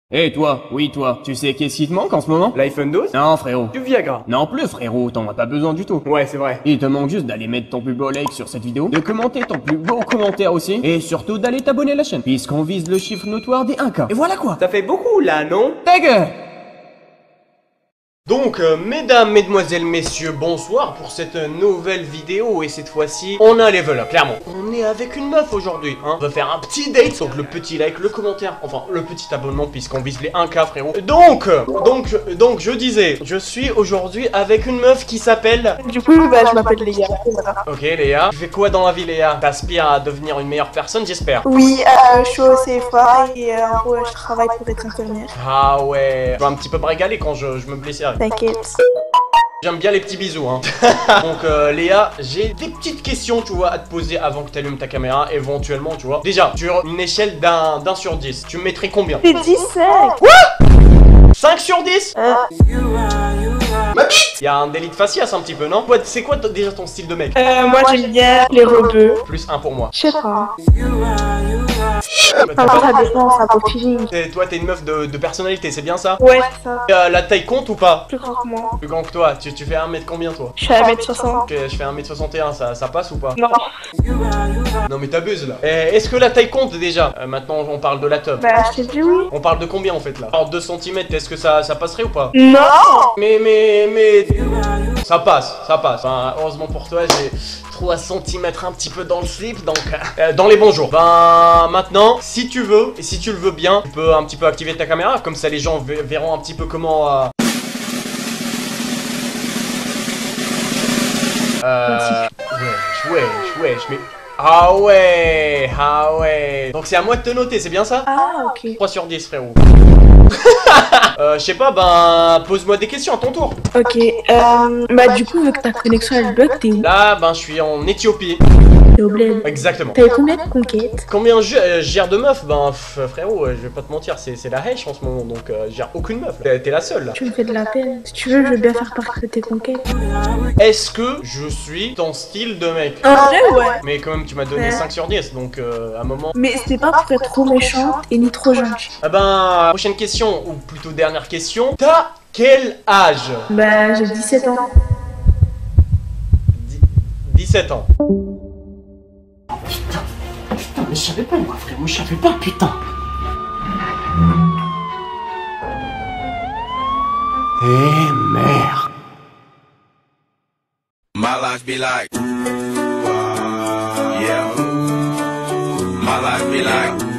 Eh toi, oui toi, tu sais qu'est-ce qui te manque en ce moment? L'iPhone 12? Non frérot. Du Viagra. Non plus frérot, t'en as pas besoin du tout. Ouais, c'est vrai. Il te manque juste d'aller mettre ton plus beau like sur cette vidéo, de commenter ton plus beau commentaire aussi, et surtout d'aller t'abonner à la chaîne, puisqu'on vise le chiffre notoire des 1K. Et voilà quoi. Ça fait beaucoup là, non? Ta gueule. Donc, mesdames, mesdemoiselles, messieurs, bonsoir pour cette nouvelle vidéo. Et cette fois-ci, on a un level up, clairement. On est avec une meuf aujourd'hui, hein. On va faire un petit date, donc le petit like, le commentaire, enfin, le petit abonnement, puisqu'on vise les 1K, frérot. Donc, je disais, je suis aujourd'hui avec une meuf qui s'appelle... Du coup, bah, je m'appelle Léa. Voilà. Ok, Léa. Tu fais quoi dans la vie, Léa? T'aspires à devenir une meilleure personne, j'espère. Oui, je suis au CFA et en gros, je travaille pour être infirmière. Ah ouais. Je vais un petit peu me régaler quand je me blesserai. T'inquiète. J'aime bien les petits bisous, hein. Donc, Léa, j'ai des petites questions, tu vois, à te poser avant que tu allumes ta caméra, éventuellement, tu vois. Déjà, sur une échelle d'un sur 10, tu me mettrais combien? C'est 17. Quoi? 5 sur 10? Ma bite! Y'a un délit de faciès un petit peu, non? C'est quoi déjà ton style de mec? Moi, j'aime bien les rebeux. Plus 1 pour moi. Je sais pas. Bah, Ça dépend, ça vaut feeling. toi, t'es une meuf de personnalité, c'est bien ça? Ouais, c'est ça. La taille compte ou pas? Plus grand que moi. Plus grand que toi, tu fais 1 mètre combien, toi? Je suis à 1m60. Ok, je fais 1m61, ça passe ou pas? Non. Non mais t'abuses là. Est-ce que la taille compte déjà? Maintenant on parle de la teub. Bah, je t'ai dit oui. On parle de combien en fait là? Alors 2 cm, est-ce que ça passerait ou pas? Non. Mais... Ça passe. Enfin, heureusement pour toi, j'ai 3 cm un petit peu dans le slip, donc... dans les bons jours. Ben, maintenant, si tu veux, et si tu le veux bien, tu peux un petit peu activer ta caméra, comme ça les gens verront un petit peu comment... Wesh, mais... Ah ouais. Donc c'est à moi de te noter, c'est bien ça? Ah, ok. 3 sur 10, frérot. Je sais pas, ben, pose-moi des questions à ton tour. Ok. Bah, du coup, vu que ta connexion elle bug, t'es où? Là, ben, je suis en Éthiopie. T'es au bled. Exactement. T'avais combien de conquêtes? Combien je gère de meufs? Ben, frérot, je vais pas te mentir, c'est la hache en ce moment, donc je gère aucune meuf. T'es la seule, là. Tu me fais de la peine. Si tu veux, je veux bien faire partie de tes conquêtes. Est-ce que je suis ton style de mec? En vrai, ouais. Mais quand même, tu m'as donné Ouais. 5 sur 10, donc à un moment... Mais c'est pas pour être trop méchante et ni trop gentille. Ah ben, prochaine question, ou plutôt dernière question. T'as quel âge? Bah, j'ai 17 ans. 17 ans. Putain, mais je savais pas moi frérot, je savais pas putain. Eh merde. My life be like, yeah. My life be like.